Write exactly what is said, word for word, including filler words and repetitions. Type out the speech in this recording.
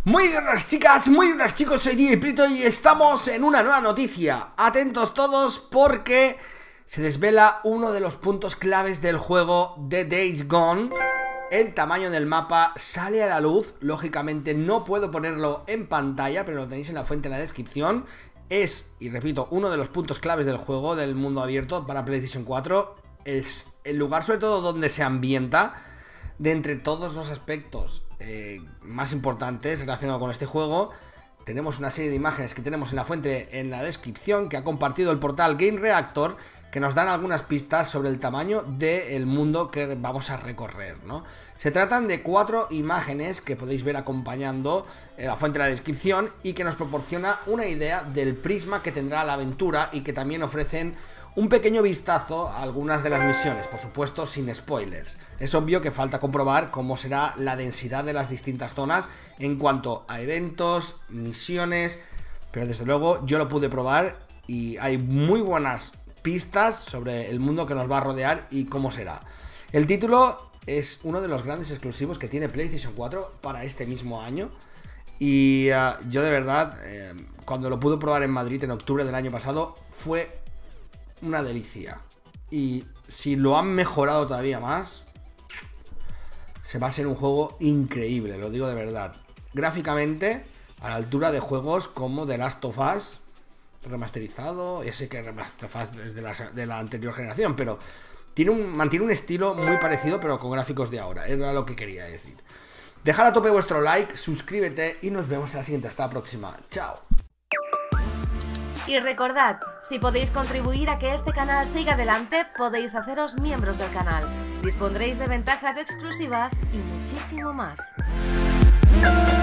Muy buenas chicas, muy buenas chicos, soy D J Prieto y estamos en una nueva noticia. Atentos todos porque se desvela uno de los puntos claves del juego de Days Gone. El tamaño del mapa sale a la luz. Lógicamente no puedo ponerlo en pantalla, pero lo tenéis en la fuente en la descripción. Es, y repito, uno de los puntos claves del juego del mundo abierto para PlayStation cuatro. Es el lugar sobre todo donde se ambienta. De entre todos los aspectos eh, más importantes relacionados con este juego, tenemos una serie de imágenes que tenemos en la fuente en la descripción, que ha compartido el portal Game Reactor, que nos dan algunas pistas sobre el tamaño del mundo que vamos a recorrer, ¿no? Se tratan de cuatro imágenes que podéis ver acompañando eh, la fuente en la descripción y que nos proporciona una idea del prisma que tendrá la aventura y que también ofrecen un pequeño vistazo a algunas de las misiones, por supuesto sin spoilers. Es obvio que falta comprobar cómo será la densidad de las distintas zonas en cuanto a eventos, misiones, pero desde luego yo lo pude probar y hay muy buenas pistas sobre el mundo que nos va a rodear y cómo será. El título es uno de los grandes exclusivos que tiene PlayStation cuatro para este mismo año y uh, yo de verdad, eh, cuando lo pude probar en Madrid en octubre del año pasado, fue una delicia. Y si lo han mejorado todavía más, se va a ser un juego increíble, lo digo de verdad. Gráficamente, a la altura de juegos como The Last of Us remasterizado, ese que Last of Us es de la, de la anterior generación, pero tiene un, mantiene un estilo muy parecido, pero con gráficos de ahora. Era lo que quería decir. Dejad a tope vuestro like, suscríbete y nos vemos en la siguiente. Hasta la próxima. Chao. Y recordad, si podéis contribuir a que este canal siga adelante, podéis haceros miembros del canal. Dispondréis de ventajas exclusivas y muchísimo más.